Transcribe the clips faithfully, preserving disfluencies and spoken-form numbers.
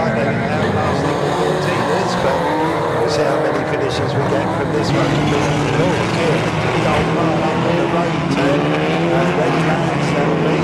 like they're outlasting the Cortinas, but we'll see how many finishes we get from this one. Oh, here, big old mile up on the road turn, and red flags that'll be.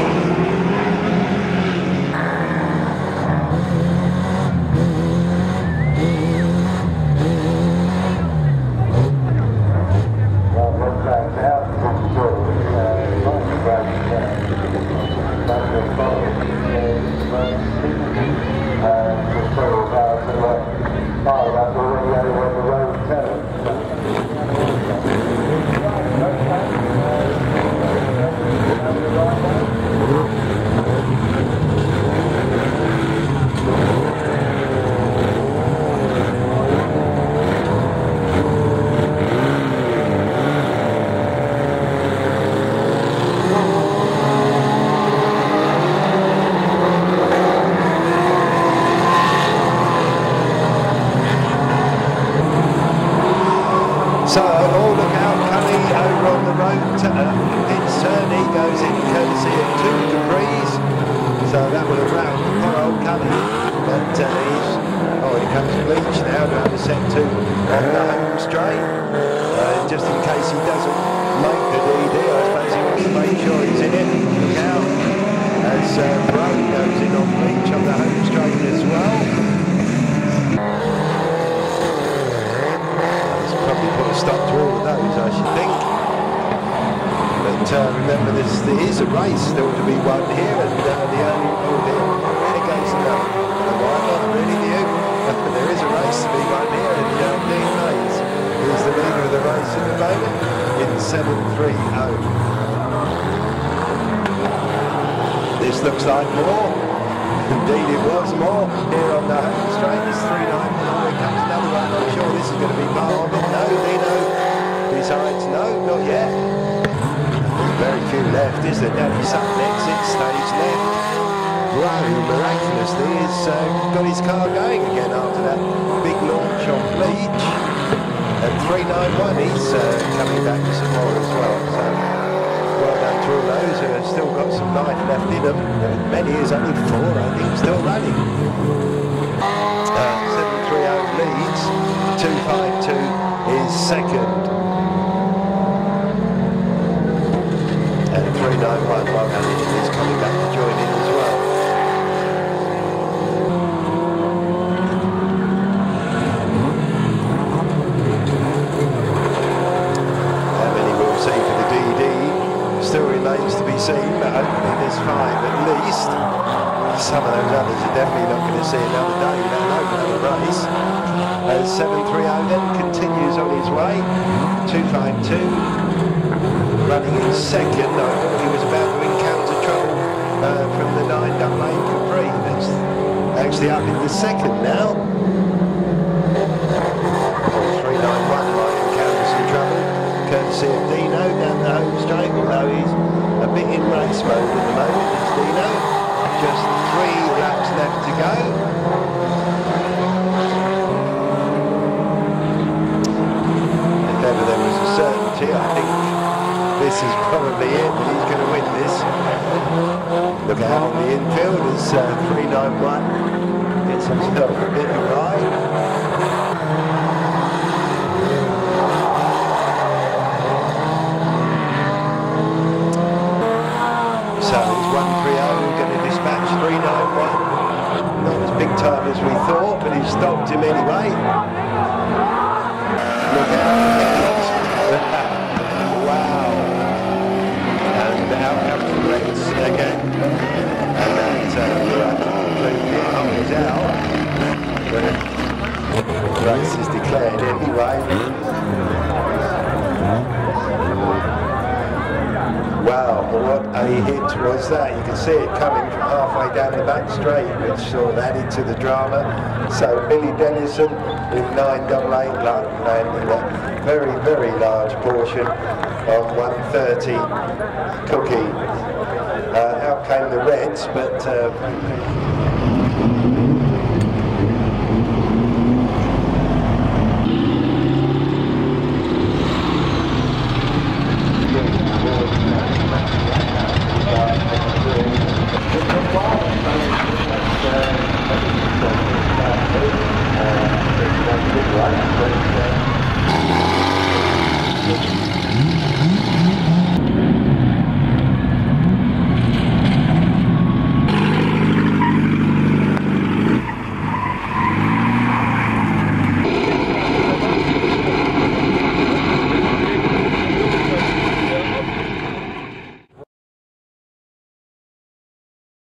So, oh look out, coming over on the road to uh, Pitts turn, he goes in courtesy of two Capris, so that would have round the poor old Cully, but uh, he's, oh here comes Bleach now down to set two on the home straight, uh, just in case he doesn't make the D D, I suppose he wants to make sure he's in it, look out, as uh, Brown goes in on Bleach on the home straight as well. Probably put a stop to all of those, I should think. But uh, remember, this there is a race still to be won here, and uh, the only oh dear, there goes the why not really new? There is a race to be won here, and uh, Dean Mays is the leader of the race at the moment in seven three oh. This looks like more. Indeed, it was more here on the home straight. It's three nine. Here comes another one. I'm sure this is going to be part of it. No, Dino decides no, not yet. Very few left, is there? Danny Sutton exit stage left. Wow, miraculously has uh, got his car going again after that big launch on Bleach. At three nine one, he's uh, coming back to some more as well. So, well done to all those who have still got some life left in them. Many is only four, I think, still running. Uh, seven three oh leads, two five two is second. And three nine one, well done, is coming back to join in as well. How many we'll see for the D D still remains to be seen, but hopefully there's five at least. Some of those others are definitely not going to see another day without opening the race. As seven three oh then continues on his way. two five two running in second. I thought he was about to encounter trouble uh, from the nine double eight Capri. That's actually up into second now. three nine one might encounter some trouble, courtesy of Dino down the home straight, although he's a bit in race mode at the moment, it's Dino. Just three laps left to go. If ever there was a certainty, I think this is probably it, that he's going to win this. Look out on the infield as uh, three nine one gets himself a bit of ride. So it's one three oh going to dispatch three nine one. Not as big time as we thought, but he stopped him anyway. Look out. Wow. And out comes the race again. And that uh, oh, he's out. But the race is declared anyway. Wow, what a hit was that. You can see it coming from halfway down the back straight, which sort of added to the drama. So Billy Dennison with nine double eight landing a very, very large portion on one thirty Cookie. Uh, out came the Reds, but uh, Uh,